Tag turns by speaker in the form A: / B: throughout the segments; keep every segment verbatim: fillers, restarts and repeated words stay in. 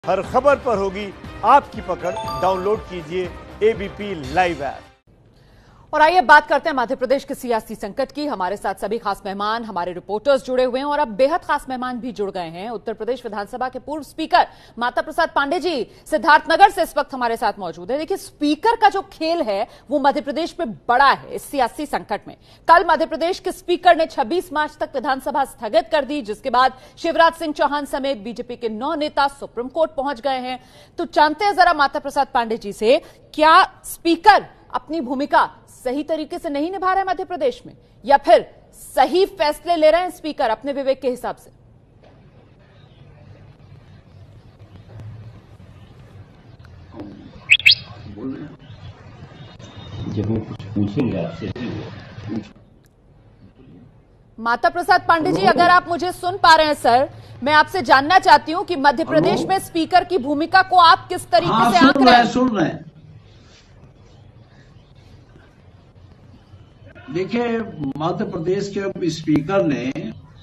A: हर खबर पर होगी आपकी पकड़। डाउनलोड कीजिए एबीपी लाइव ऐप।
B: और आइए बात करते हैं मध्य प्रदेश के सियासी संकट की। हमारे साथ सभी खास मेहमान, हमारे रिपोर्टर्स जुड़े हुए हैं और अब बेहद खास मेहमान भी जुड़ गए हैं। उत्तर प्रदेश विधानसभा के पूर्व स्पीकर माता प्रसाद पांडे जी सिद्धार्थनगर से इस वक्त हमारे साथ मौजूद है। देखिए, स्पीकर का जो खेल है वो मध्य प्रदेश में बड़ा है इस सियासी संकट में। कल मध्य प्रदेश के स्पीकर ने छब्बीस मार्च तक विधानसभा स्थगित कर दी, जिसके बाद शिवराज सिंह चौहान समेत बीजेपी के नौ नेता सुप्रीम कोर्ट पहुंच गए हैं। तो जानते हैं जरा माता प्रसाद पांडे जी से, क्या स्पीकर अपनी भूमिका सही तरीके से नहीं निभा रहे मध्य प्रदेश में, या फिर सही फैसले ले रहे हैं स्पीकर अपने विवेक के हिसाब से?
C: जब वो कुछ पूछेंगे आपसे।
B: माता प्रसाद पांडे जी, अगर आप मुझे सुन पा रहे हैं सर, मैं आपसे जानना चाहती हूं कि मध्य प्रदेश में स्पीकर की भूमिका को आप किस तरीके
C: हाँ,
B: से आंक रहे हैं?
C: सुन रहे हैं। देखिए, मध्य प्रदेश के स्पीकर ने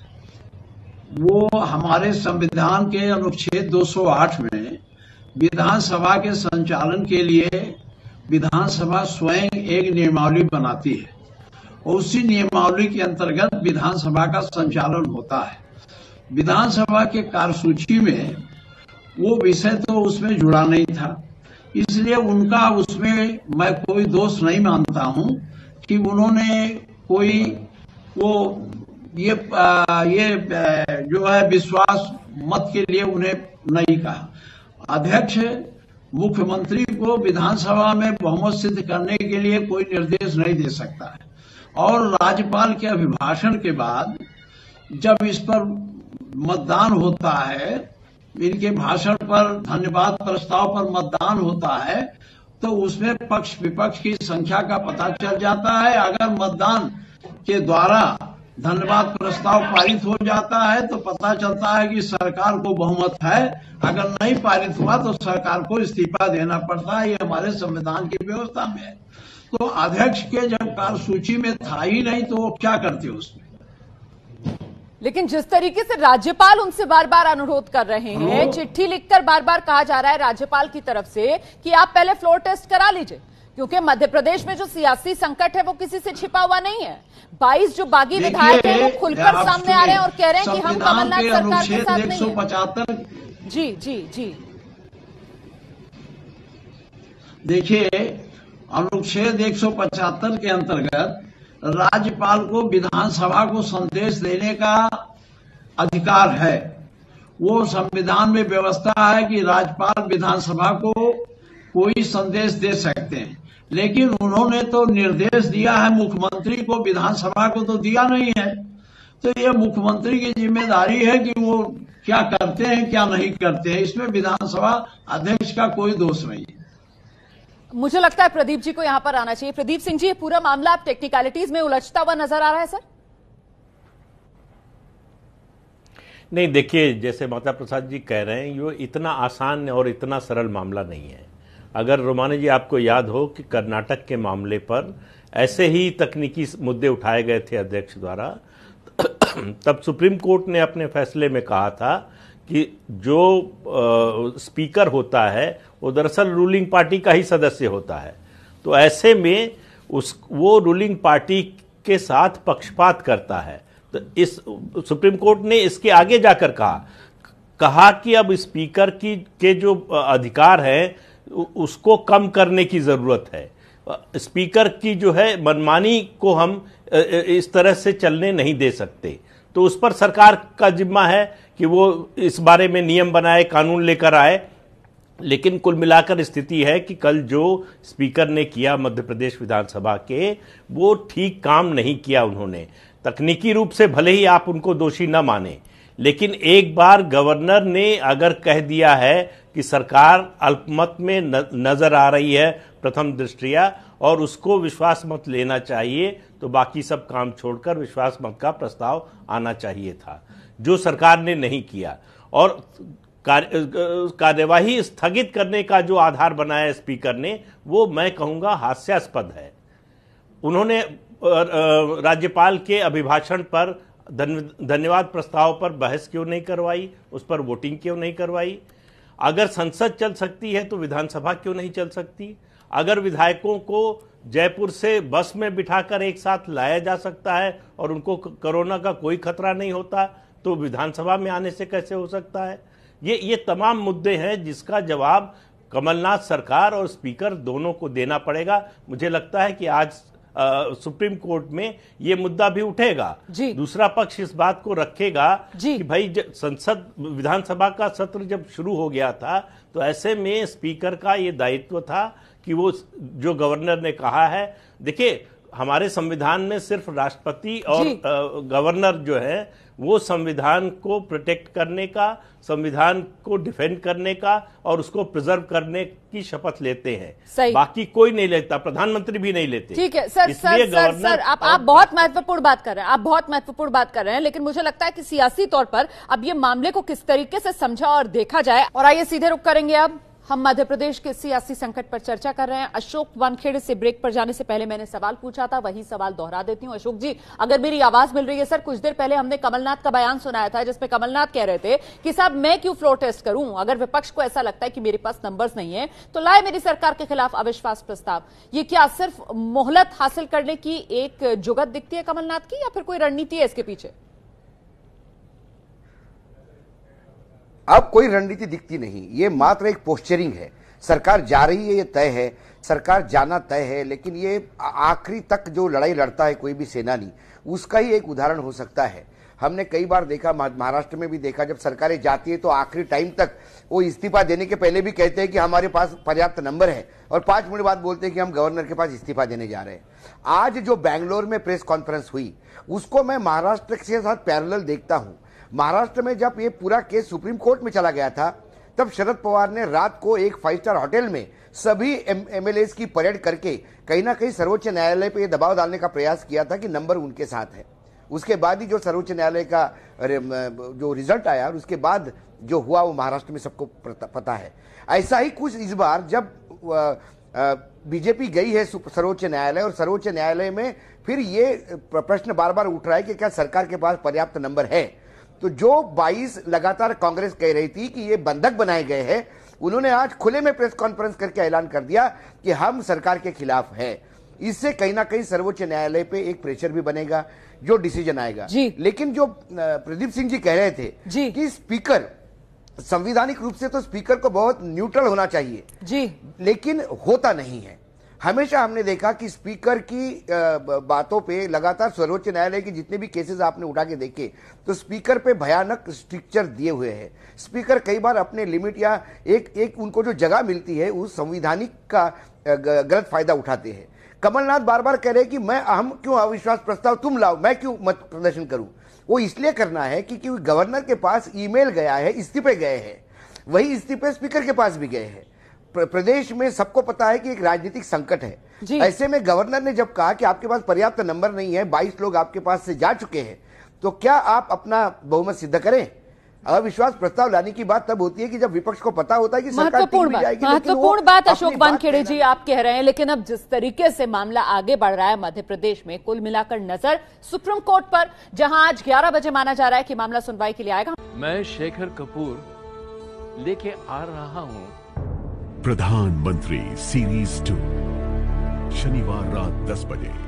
C: वो हमारे संविधान के अनुच्छेद दो सौ आठ में विधानसभा के संचालन के लिए विधानसभा स्वयं एक नियमावली बनाती है और उसी नियमावली के अंतर्गत विधानसभा का संचालन होता है। विधानसभा के कार्यसूची में वो विषय तो उसमें जुड़ा नहीं था, इसलिए उनका उसमें मैं कोई दोष नहीं मानता हूं कि उन्होंने कोई वो ये आ, ये आ, जो है विश्वास मत के लिए उन्हें नहीं कहा। अध्यक्ष मुख्यमंत्री को विधानसभा में बहुमत सिद्ध करने के लिए कोई निर्देश नहीं दे सकता है, और राज्यपाल के अभिभाषण के बाद जब इस पर मतदान होता है, इनके भाषण पर, धन्यवाद प्रस्ताव पर मतदान होता है, तो उसमें पक्ष विपक्ष की संख्या का पता चल जाता है। अगर मतदान के द्वारा धन्यवाद प्रस्ताव पारित हो जाता है तो पता चलता है कि सरकार को बहुमत है, अगर नहीं पारित हुआ तो सरकार को इस्तीफा देना पड़ता है। ये हमारे संविधान की व्यवस्था में है। तो अध्यक्ष के जब कार्यसूची में था ही नहीं तो वो क्या करते उसमें?
B: लेकिन जिस तरीके से राज्यपाल उनसे बार बार अनुरोध कर रहे हैं, चिट्ठी लिखकर बार बार कहा जा रहा है राज्यपाल की तरफ से कि आप पहले फ्लोर टेस्ट करा लीजिए, क्योंकि मध्य प्रदेश में जो सियासी संकट है वो किसी से छिपा हुआ नहीं है। बाईस जो बागी विधायक हैं वो खुलकर सामने आ रहे हैं और कह रहे हैं कि हम कमलनाथ सरकार के साथ नहीं हैं। जी जी जी
C: देखिए, अनुच्छेद एक सौ पचहत्तर के अंतर्गत राज्यपाल को विधानसभा को संदेश देने का अधिकार है। वो संविधान में व्यवस्था है कि राज्यपाल विधानसभा को कोई संदेश दे सकते हैं, लेकिन उन्होंने तो निर्देश दिया है मुख्यमंत्री को, विधानसभा को तो दिया नहीं है। तो ये मुख्यमंत्री की जिम्मेदारी है कि वो क्या करते हैं क्या नहीं करते हैं, इसमें विधानसभा अध्यक्ष का कोई दोष नहीं है।
B: मुझे लगता है प्रदीप जी को यहां पर आना चाहिए। प्रदीप सिंह जी, ये पूरा मामला आप टेक्निकलिटीज में उलझता हुआ नजर आ रहा है सर?
D: नहीं, देखिए, जैसे माता प्रसाद जी कह रहे हैं, ये इतना आसान और इतना सरल मामला नहीं है। अगर रोमानी जी आपको याद हो कि कर्नाटक के मामले पर ऐसे ही तकनीकी मुद्दे उठाए गए थे अध्यक्ष द्वारा, तब सुप्रीम कोर्ट ने अपने फैसले में कहा था कि जो आ, स्पीकर होता है वो दरअसल रूलिंग पार्टी का ही सदस्य होता है। तो ऐसे में उस वो रूलिंग पार्टी के साथ पक्षपात करता है। तो इस सुप्रीम कोर्ट ने इसके आगे जाकर कहा कहा कि अब स्पीकर की के जो अधिकार है उसको कम करने की जरूरत है। स्पीकर की जो है मनमानी को हम इस तरह से चलने नहीं दे सकते। तो उस पर सरकार का जिम्मा है कि वो इस बारे में नियम बनाए, कानून लेकर आए। लेकिन कुल मिलाकर स्थिति है कि कल जो स्पीकर ने किया मध्य प्रदेश विधानसभा के, वो ठीक काम नहीं किया उन्होंने। तकनीकी रूप से भले ही आप उनको दोषी न माने, लेकिन एक बार गवर्नर ने अगर कह दिया है कि सरकार अल्पमत में नजर आ रही है प्रथम दृष्टिया और उसको विश्वास मत लेना चाहिए, तो बाकी सब काम छोड़कर विश्वास मत का प्रस्ताव आना चाहिए था, जो सरकार ने नहीं किया। और कार्यवाही स्थगित करने का जो आधार बनाया स्पीकर ने, वो मैं कहूंगा हास्यास्पद है। उन्होंने राज्यपाल के अभिभाषण पर धन्यवाद प्रस्ताव पर बहस क्यों नहीं करवाई, उस पर वोटिंग क्यों नहीं करवाई? अगर संसद चल सकती है तो विधानसभा क्यों नहीं चल सकती? अगर विधायकों को जयपुर से बस में बिठाकर एक साथ लाया जा सकता है और उनको कोरोना का कोई खतरा नहीं होता, तो विधानसभा में आने से कैसे हो सकता है? ये ये तमाम मुद्दे हैं जिसका जवाब कमलनाथ सरकार और स्पीकर दोनों को देना पड़ेगा। मुझे लगता है कि आज आ, सुप्रीम कोर्ट में ये मुद्दा भी उठेगा। दूसरा पक्ष इस बात को रखेगा कि भाई संसद विधानसभा का सत्र जब शुरू हो गया था तो ऐसे में स्पीकर का ये दायित्व था कि वो जो गवर्नर ने कहा है, देखिए हमारे संविधान में सिर्फ राष्ट्रपति और गवर्नर जो है वो संविधान को प्रोटेक्ट करने का, संविधान को डिफेंड करने का और उसको प्रिजर्व करने की शपथ लेते हैं। बाकी कोई नहीं लेता, प्रधानमंत्री भी नहीं लेते।
B: ठीक है सर, सर, सर, सर आप आप बहुत महत्वपूर्ण बात कर रहे हैं, आप बहुत महत्वपूर्ण बात कर रहे हैं, लेकिन मुझे लगता है कि सियासी तौर पर अब ये मामले को किस तरीके से समझा और देखा जाए। और आइए सीधे रुक करेंगे अब हम मध्य प्रदेश के सियासी संकट पर चर्चा कर रहे हैं। अशोक वानखेड़े से ब्रेक पर जाने से पहले मैंने सवाल पूछा था, वही सवाल दोहरा देती हूं। अशोक जी, अगर मेरी आवाज मिल रही है सर, कुछ देर पहले हमने कमलनाथ का बयान सुनाया था जिसमें कमलनाथ कह रहे थे कि साहब मैं क्यों फ्लोर टेस्ट करूं, अगर विपक्ष को ऐसा लगता है कि मेरे पास नंबर्स नहीं है तो लाए मेरी सरकार के खिलाफ अविश्वास प्रस्ताव। ये क्या सिर्फ मोहलत हासिल करने की एक जुगत दिखती है कमलनाथ की, या फिर कोई रणनीति है इसके पीछे?
E: अब कोई रणनीति दिखती नहीं, ये मात्र एक पोस्चरिंग है। सरकार जा रही है, ये तय है, सरकार जाना तय है, लेकिन ये आखिरी तक जो लड़ाई लड़ता है कोई भी सेनानी, उसका ही एक उदाहरण हो सकता है। हमने कई बार देखा, महाराष्ट्र में भी देखा, जब सरकारें जाती है तो आखिरी टाइम तक वो इस्तीफा देने के पहले भी कहते हैं कि हमारे पास पर्याप्त नंबर है, और पांच मिनट बाद बोलते हैं कि हम गवर्नर के पास इस्तीफा देने जा रहे हैं। आज जो बैंगलोर में प्रेस कॉन्फ्रेंस हुई, उसको मैं महाराष्ट्र के साथ पैरेलल देखता हूं। महाराष्ट्र में जब ये पूरा केस सुप्रीम कोर्ट में चला गया था, तब शरद पवार ने रात को एक फाइव स्टार होटल में सभी एमएलए की परेड करके कहीं ना कहीं सर्वोच्च न्यायालय पे ये दबाव डालने का प्रयास किया था कि नंबर उनके साथ है। उसके बाद ही जो सर्वोच्च न्यायालय का जो रिजल्ट आया, और उसके बाद जो हुआ वो महाराष्ट्र में सबको पता है। ऐसा ही कुछ इस बार जब बीजेपी गई है सर्वोच्च न्यायालय, और सर्वोच्च न्यायालय में फिर ये प्रश्न बार बार उठ रहा है कि क्या सरकार के पास पर्याप्त नंबर है। तो जो बाईस लगातार कांग्रेस कह रही थी कि ये बंधक बनाए गए हैं, उन्होंने आज खुले में प्रेस कॉन्फ्रेंस करके ऐलान कर दिया कि हम सरकार के खिलाफ है। इससे कहीं ना कहीं सर्वोच्च न्यायालय पे एक प्रेशर भी बनेगा, जो डिसीजन आएगा। लेकिन जो प्रदीप सिंह जी कह रहे थे जी कि स्पीकर, संवैधानिक रूप से तो स्पीकर को बहुत न्यूट्रल होना चाहिए जी, लेकिन होता नहीं है। हमेशा हमने देखा कि स्पीकर की बातों पे लगातार सर्वोच्च न्यायालय के जितने भी केसेस आपने उठा के देखे तो स्पीकर पे भयानक स्ट्रिक्चर दिए हुए हैं। स्पीकर कई बार अपने लिमिट या एक एक उनको जो जगह मिलती है उस संवैधानिक का गलत फायदा उठाते हैं। कमलनाथ बार बार कह रहे हैं कि मैं हम क्यों अविश्वास प्रस्ताव तुम लाओ, मैं क्यों मत प्रदर्शन करूं। वो इसलिए करना है कि, कि गवर्नर के पास ईमेल गया है, इस्तीफे गए हैं, वही इस्तीफे स्पीकर के पास भी गए हैं। प्रदेश में सबको पता है कि एक राजनीतिक संकट है। ऐसे में गवर्नर ने जब कहा कि आपके पास पर्याप्त नंबर नहीं है, बाईस लोग आपके पास से जा चुके हैं, तो क्या आप अपना बहुमत सिद्ध करें। अविश्वास प्रस्ताव लाने की बात तब होती है कि जब विपक्ष को पता होता है कि सरकार टिक भी जाएगी।
B: महत्वपूर्ण बात अशोक वानखेड़े जी आप कह रहे हैं, लेकिन अब जिस तरीके से मामला आगे बढ़ रहा है मध्य प्रदेश में, कुल मिलाकर नजर सुप्रीम कोर्ट पर, जहां आज ग्यारह बजे माना जा रहा है कि मामला सुनवाई के लिए आएगा।
F: मैं शेखर कपूर लेके आ रहा हूं
G: प्रधानमंत्री सीरीज टू, शनिवार रात दस बजे।